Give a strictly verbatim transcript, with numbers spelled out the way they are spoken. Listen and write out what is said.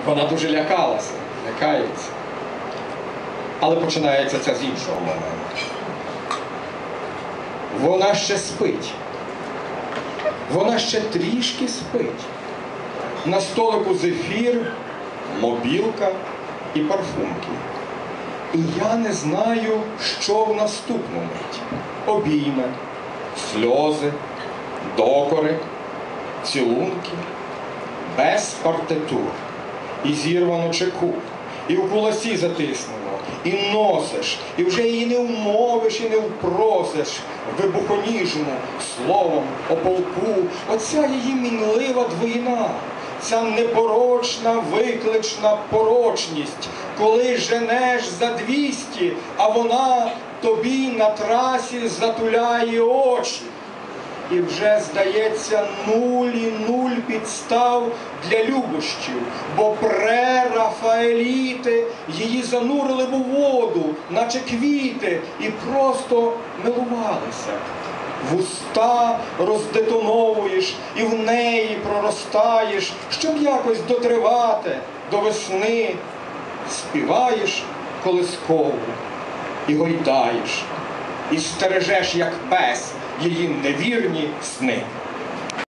Вона дуже лякалася, лякається. Але починається це з іншого моменту. Вона ще спить. Вона ще трішки спить. На столику зефір, мобілка і парфумки. І я не знаю, що в наступну мить. Обійме, сльози, докори, цілунки, без партитур. І зірвано чеку, і в куласі затиснено, і носиш, і вже її не вмовиш і не впросиш вибухоніжну словом о полку. Оця її мінлива двійна, ця непорочна виклична порочність, коли женеш за двісті, а вона тобі на трасі затуляє очі. І вже, здається, нуль і нуль підстав для любощів, бо прерафаеліти її занурили в воду, наче квіти, і просто милувалися. Вуста роздетоновуєш і в неї проростаєш, щоб якось дотривати до весни. Співаєш колискову і гойдаєш, і стережеш, як пес, її невірні сни.